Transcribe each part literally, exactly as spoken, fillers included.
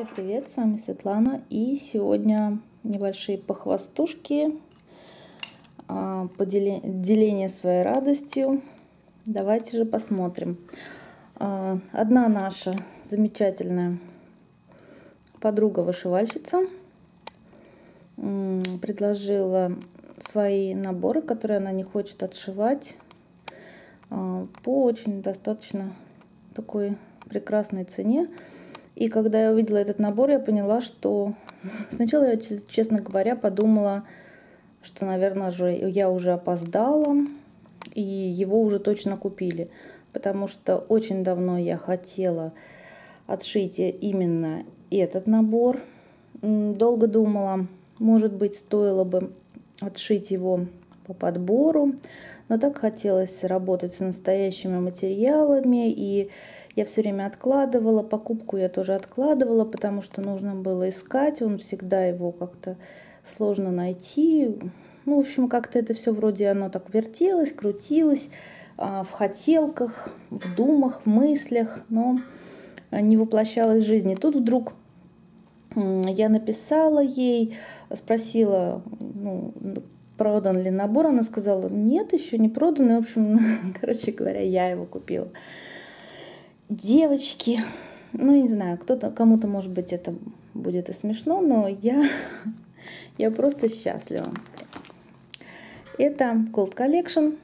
Всем привет, с вами Светлана, и сегодня небольшие похвастушки, деление своей радостью. Давайте же посмотрим. Одна наша замечательная подруга-вышивальщица предложила свои наборы, которые она не хочет отшивать, по очень достаточно такой прекрасной цене. И когда я увидела этот набор, я поняла, что сначала я, честно говоря, подумала, что, наверное, же я уже опоздала, и его уже точно купили. Потому что очень давно я хотела отшить именно этот набор. Долго думала, может быть, стоило бы отшить его по подбору, но так хотелось работать с настоящими материалами, и я все время откладывала, покупку я тоже откладывала, потому что нужно было искать, он всегда его как-то сложно найти. Ну, в общем, как-то это все вроде оно так вертелось, крутилось в хотелках, в думах, в мыслях, но не воплощалось в жизни. Тут вдруг я написала ей, спросила, ну, продан ли набор, она сказала, нет, еще не продан, и, в общем, короче говоря, я его купила. Девочки, ну, не знаю, кто-то, кому-то, может быть, это будет и смешно, но я, я просто счастлива. Это Cold Collection,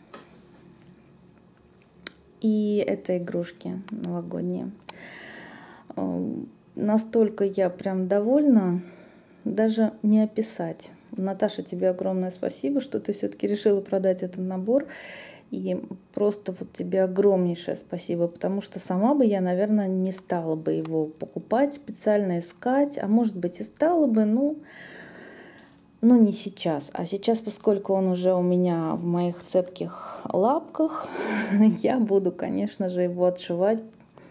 и это игрушки новогодние. Настолько я прям довольна, даже не описать. Наташа, тебе огромное спасибо, что ты все-таки решила продать этот набор. И просто вот тебе огромнейшее спасибо, потому что сама бы я, наверное, не стала бы его покупать, специально искать. А может быть и стала бы, ну, но не сейчас. А сейчас, поскольку он уже у меня в моих цепких лапках, я буду, конечно же, его отшивать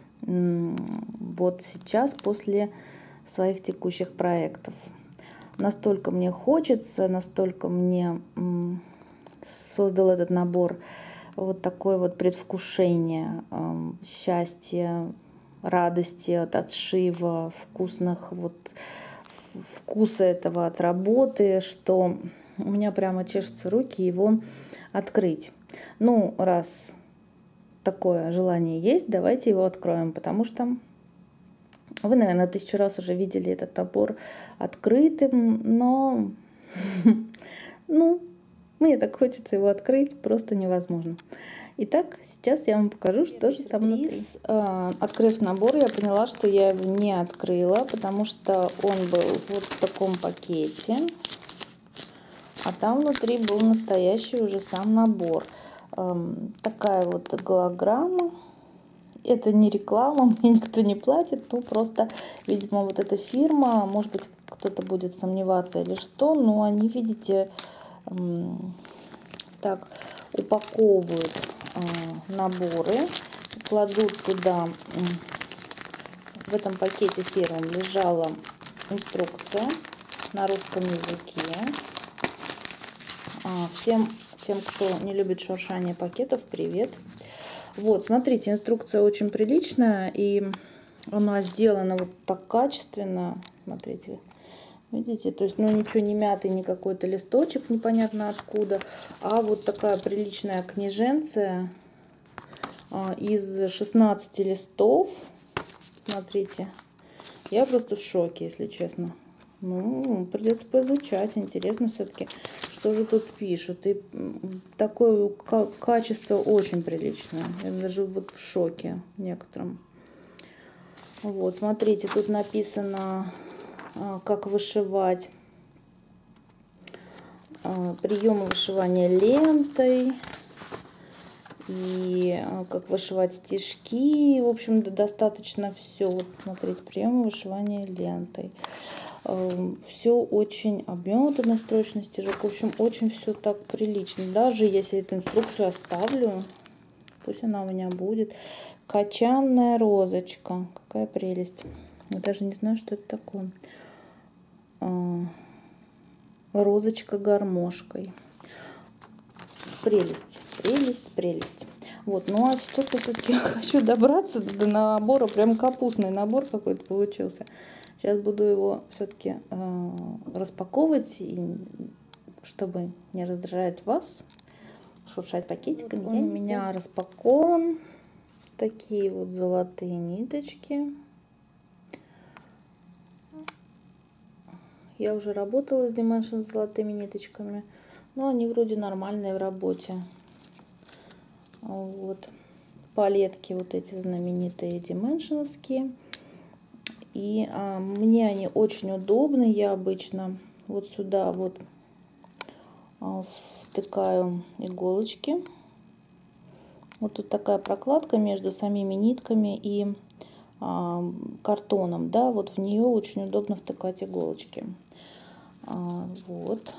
вот сейчас, после своих текущих проектов. Настолько мне хочется, настолько мне создал этот набор вот такое вот предвкушение счастья, радости от отшива, вкусных вот вкуса этого от работы, что у меня прямо чешутся руки его открыть. Ну, раз такое желание есть, давайте его откроем, потому что вы, наверное, тысячу раз уже видели этот набор открытым, но ну, мне так хочется его открыть, просто невозможно. Итак, сейчас я вам покажу, что же там внутри. Открыв набор, я поняла, что я его не открыла, потому что он был вот в таком пакете, а там внутри был настоящий уже сам набор. Такая вот голограмма. Это не реклама, мне никто не платит, ну просто, видимо, вот эта фирма, может быть, кто-то будет сомневаться или что, но они, видите, так упаковывают наборы, кладут туда, в этом пакете первым лежала инструкция на русском языке. Всем тем, кто не любит шуршание пакетов, привет. Вот, смотрите, инструкция очень приличная, и она сделана вот так качественно, смотрите, видите, то есть, ну, ничего не мятый, не какой-то листочек непонятно откуда, а вот такая приличная книженция а, из шестнадцати листов, смотрите, я просто в шоке, если честно. Ну, придется поизучать, интересно все-таки, что же тут пишут. И такое качество очень приличное. Я даже вот в шоке некоторым. Вот, смотрите, тут написано, как вышивать. Приемы вышивания лентой. И как вышивать стежки. В общем, достаточно все. Вот, смотрите, приемы вышивания лентой. Все очень обметано, строчный стежок. В общем, очень все так прилично. Даже если эту инструкцию оставлю, пусть она у меня будет. Качанная розочка. Какая прелесть. Я даже не знаю, что это такое. Розочка гармошкой. Прелесть, прелесть, прелесть. Вот, ну а сейчас я все-таки хочу добраться до набора. Прям капустный набор какой-то получился. Сейчас буду его все-таки э, распаковывать, и, чтобы не раздражать вас, шуршать пакетиками. Вот он у меня распакован. Такие вот золотые ниточки. Я уже работала с Dimension с золотыми ниточками, но они вроде нормальные в работе. Вот. Палетки вот эти знаменитые дименшеновские. И а, мне они очень удобны. Я обычно вот сюда вот а, втыкаю иголочки. Вот тут такая прокладка между самими нитками и а, картоном, да, вот в нее очень удобно втыкать иголочки. А, вот.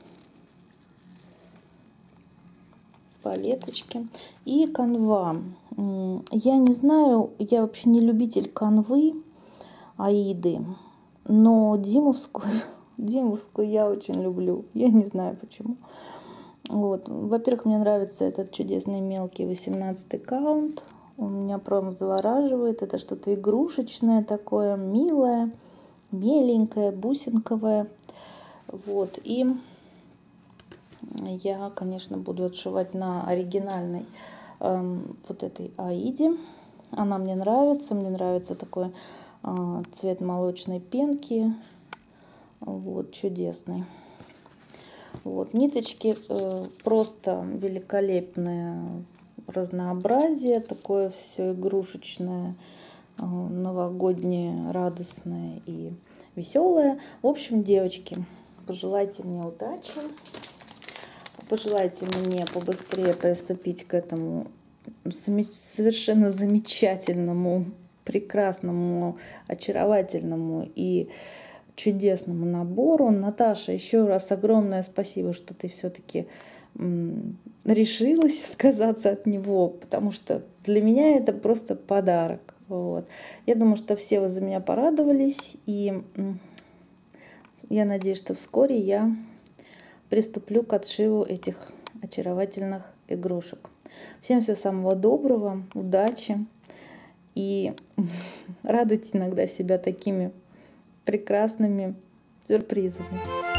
Палеточки и канва. Я не знаю, я вообще не любитель канвы Аиды, но димовскую, димовскую я очень люблю. Я не знаю почему. Вот. Во-первых, мне нравится этот чудесный мелкий восемнадцатый каунт. Он меня прям завораживает. Это что-то игрушечное такое, милое, меленькое, бусинковое. Вот. И я, конечно, буду отшивать на оригинальной э, вот этой Аиде. Она мне нравится. Мне нравится такой э, цвет молочной пенки. Вот, чудесный. Вот, ниточки э, просто великолепное разнообразие. Такое все игрушечное, э, новогоднее, радостное и веселое. В общем, девочки, пожелайте мне удачи. Пожелайте мне побыстрее приступить к этому совершенно замечательному, прекрасному, очаровательному и чудесному набору. Наташа, еще раз огромное спасибо, что ты все-таки решилась отказаться от него, потому что для меня это просто подарок. Вот. Я думаю, что все вы за меня порадовались, и я надеюсь, что вскоре я приступлю к отшиву этих очаровательных игрушек. Всем всего самого доброго, удачи и радуйте иногда себя такими прекрасными сюрпризами.